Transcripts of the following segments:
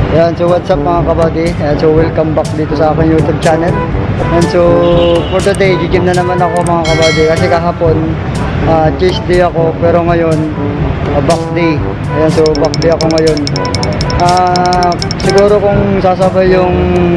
Ayan, so what's up mga kabady? Ayan, so welcome back dito sa aking YouTube channel. And so for today, gym na naman ako mga kabady. Kasi kahapon, chase day ako. Pero ngayon, back day. Ayan, so back day ako ngayon. Siguro kung sasabay yung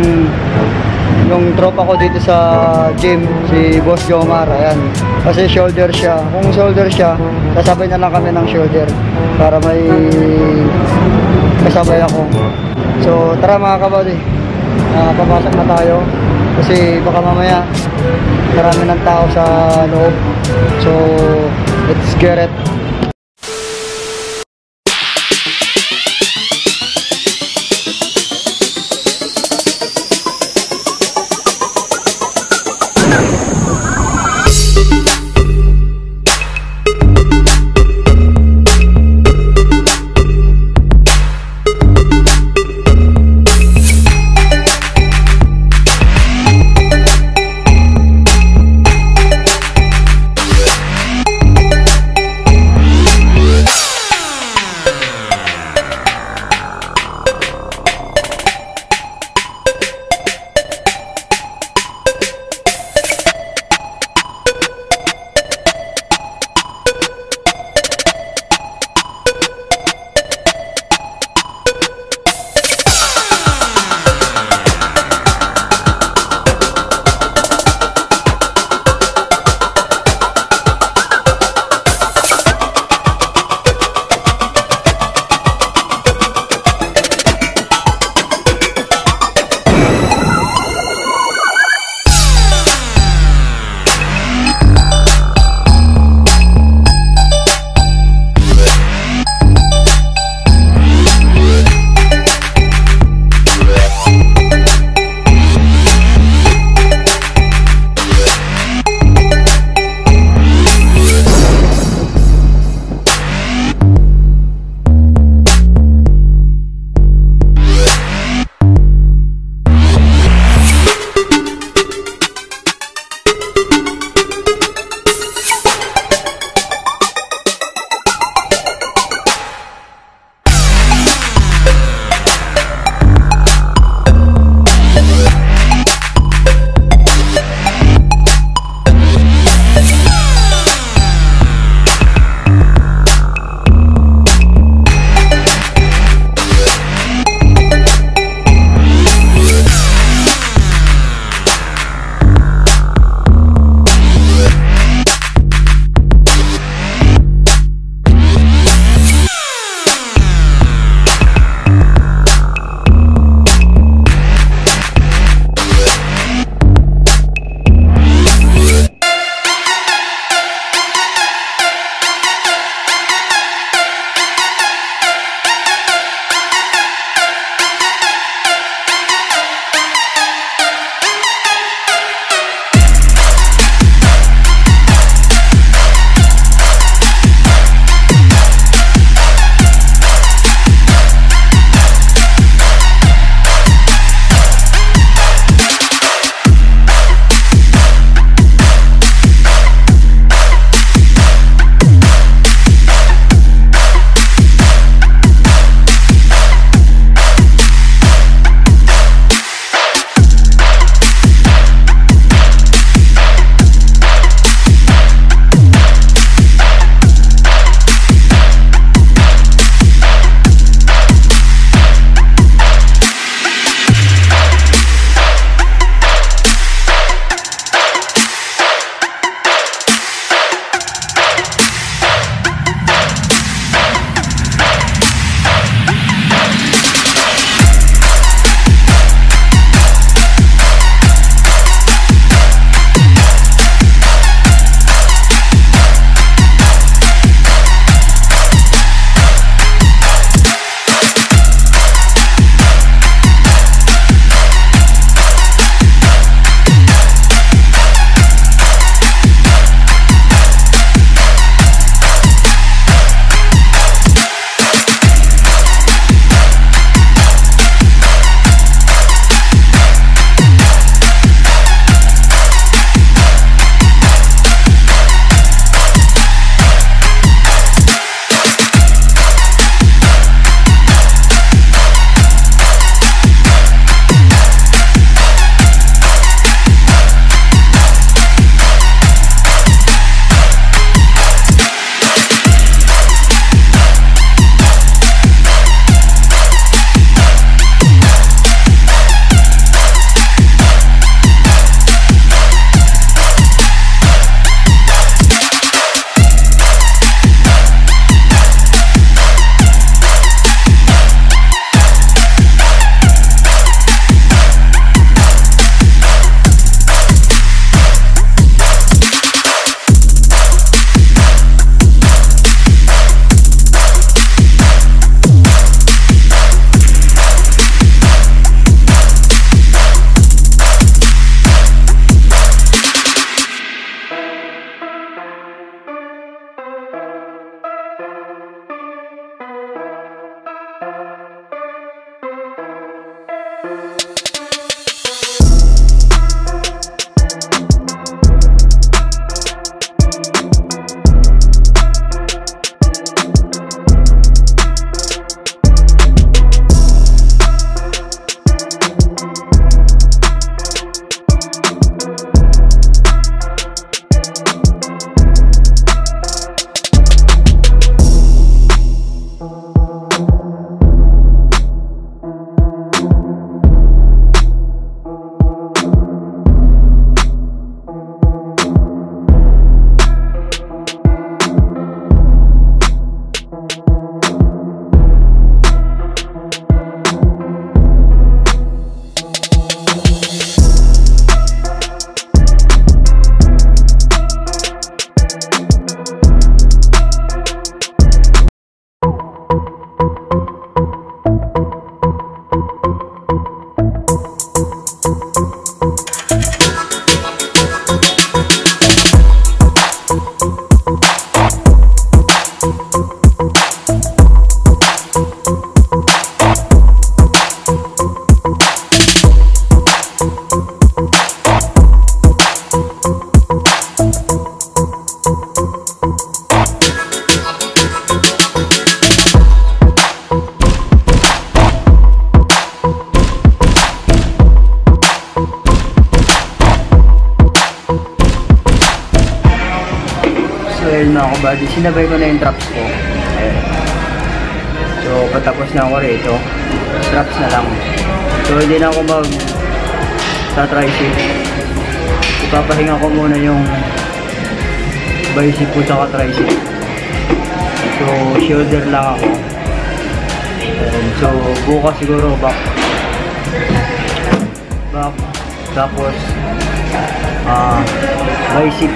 tropa ko dito sa gym, si Boss Jomar, ayan. Kasi shoulder siya. Kung shoulder siya, sasabay na lang kami ng shoulder para may kasabay ako. So tara mga kabady, papasok na tayo kasi baka mamaya marami ng tao sa loob. So let's get it. ayun mga kabady, sinabay ko na yung traps ko. Ayan. So patapos na ako rito, traps na lang. So hindi na ako sa tricep. Ipapahinga ko muna yung bicep ko sa tricep. So shoulder lang ako. And so bukas siguro back, tapos bicep.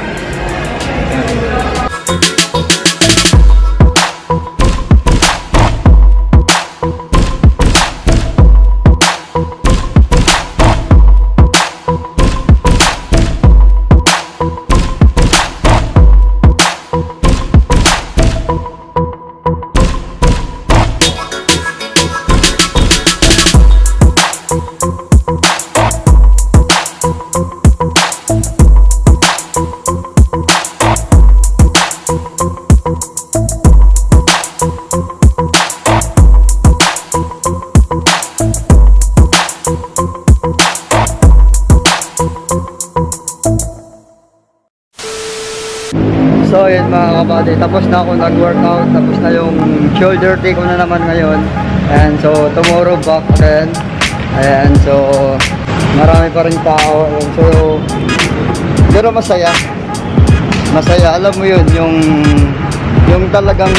So yun mga kabady, tapos na ako nag-workout, tapos na yung shoulder day ko na naman ngayon. And so tomorrow back then. Ayan, so marami pa rin tao. Ayan, so pero masaya. Masaya, alam mo yun, yung talagang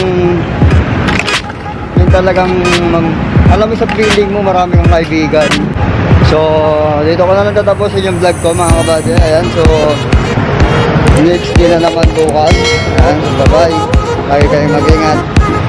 alam mo sa feeling mo marami kang kaibigan. So dito ko na lang tatapusin yung vlog ko mga kabady. Ayan, so next day na naman bukas. Ayan, bye bye. Lagi kayong mag-ingat.